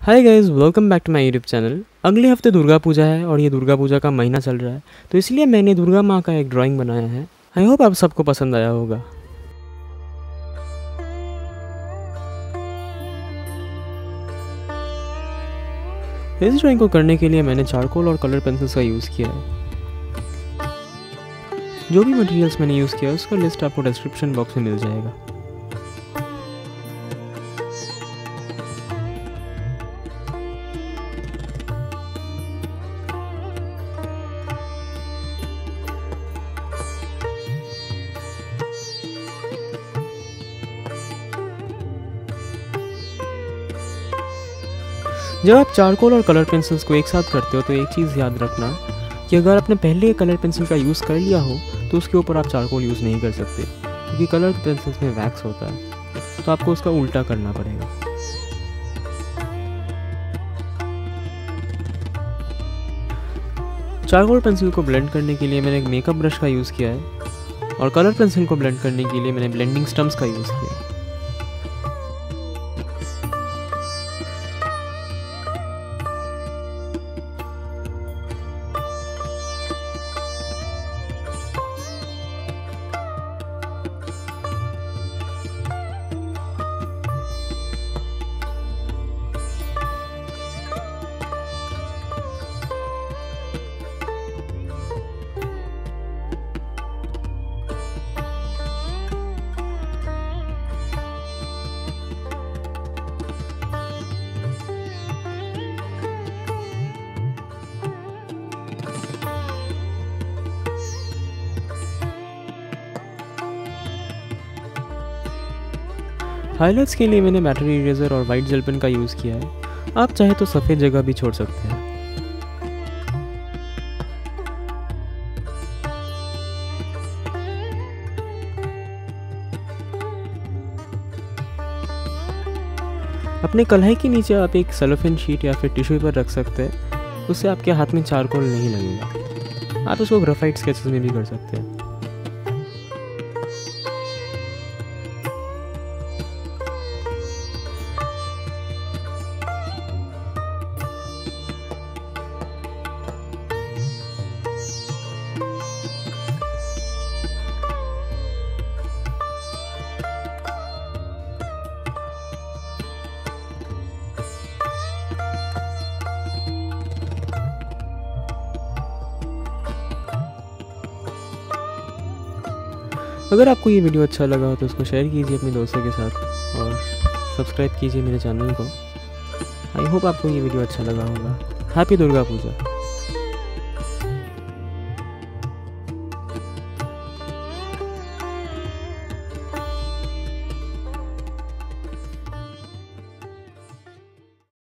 Hi guys, welcome back to my YouTube channel. अगले हफ्ते दुर्गा पूजा है और ये दुर्गा पूजा का महीना चल रहा है, तो इसलिए मैंने दुर्गा माँ का एक ड्राइंग बनाया है। आई होप आप सबको पसंद आया होगा। इस ड्राइंग को करने के लिए मैंने चारकोल और कलर पेंसिल्स का यूज़ किया है। जो भी मटेरियल्स मैंने यूज़ किया है उसका लिस्ट आपको डिस्क्रिप्शन बॉक्स में मिल जाएगा। जब आप चारकोल और कलर पेंसिल्स को एक साथ करते हो तो एक चीज़ याद रखना कि अगर आपने पहले कलर पेंसिल का यूज़ कर लिया हो तो उसके ऊपर आप चारकोल यूज़ नहीं कर सकते, क्योंकि कलर पेंसिल्स में वैक्स होता है, तो आपको उसका उल्टा करना पड़ेगा। चारकोल पेंसिल को ब्लेंड करने के लिए मैंने एक मेकअप ब्रश का यूज़ किया है और कलर पेंसिल को ब्लेंड करने के लिए मैंने ब्लेंडिंग स्टम्प्स का यूज़ किया है। हाइलाइट्स के लिए मैंने बैटरी इरेजर और वाइट जेल पेन का यूज़ किया है। आप चाहे तो सफ़ेद जगह भी छोड़ सकते हैं। अपने कढ़ाई के नीचे आप एक सेलोफेन शीट या फिर टिश्यू पेपर रख सकते हैं, उससे आपके हाथ में चारकोल नहीं लगेगा। आप इसको ग्राफाइट स्केचेस में भी कर सकते हैं। अगर आपको ये वीडियो अच्छा लगा हो तो उसको शेयर कीजिए अपने दोस्तों के साथ और सब्सक्राइब कीजिए मेरे चैनल को। आई होप आपको ये वीडियो अच्छा लगा होगा। हैप्पी दुर्गा पूजा।